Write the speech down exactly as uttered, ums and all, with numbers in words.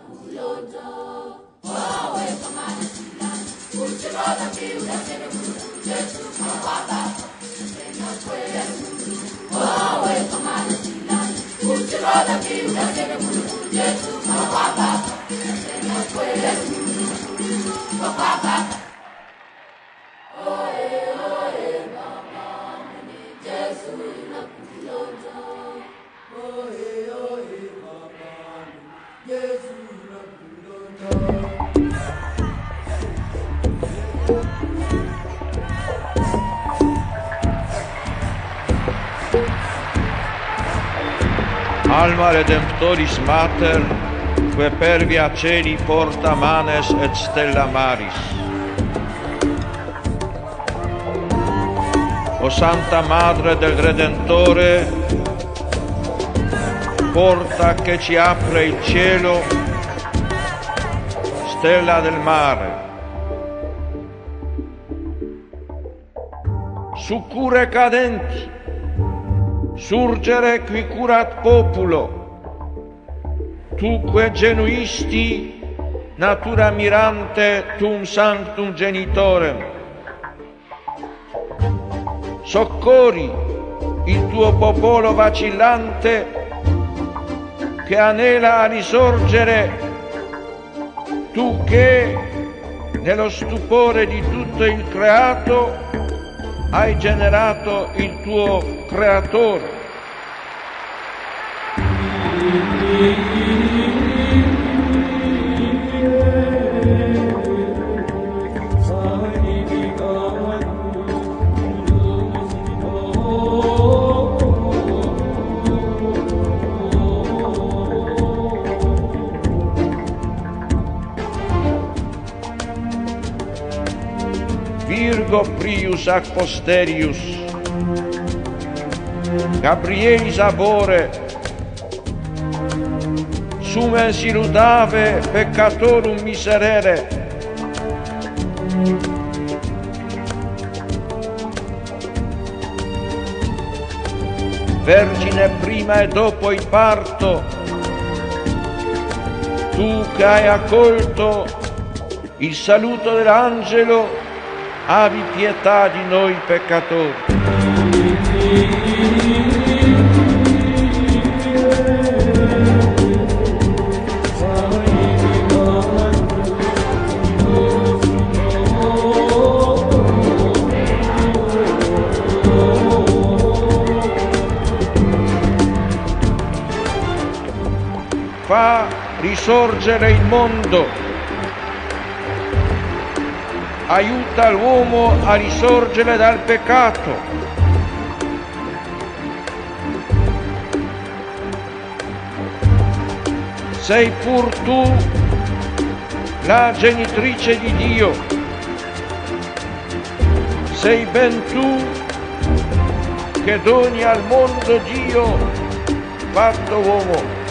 Alma Redemptoris Mater, que per via celi porta manes et stella maris. O Santa Madre del Redentore, porta che ci apre il cielo, stella del mare. Succurre cadenti, surgere qui curat populo, tuque genuisti natura mirante tum sanctum genitorem. Soccori il tuo popolo vacillante che anela a risorgere, tu che nello stupore di tutto il creato hai generato il tuo creatore. Virgo prius ac posterius, Gabrielis abore, sumens illudave peccatorum miserere. Vergine prima e dopo il parto, tu che hai accolto il saluto dell'angelo, abbi pietà di noi peccatori. Fa risorgere il mondo, aiuta l'uomo a risorgere dal peccato. Sei pur tu la genitrice di Dio, sei ben tu che doni al mondo Dio fatto uomo.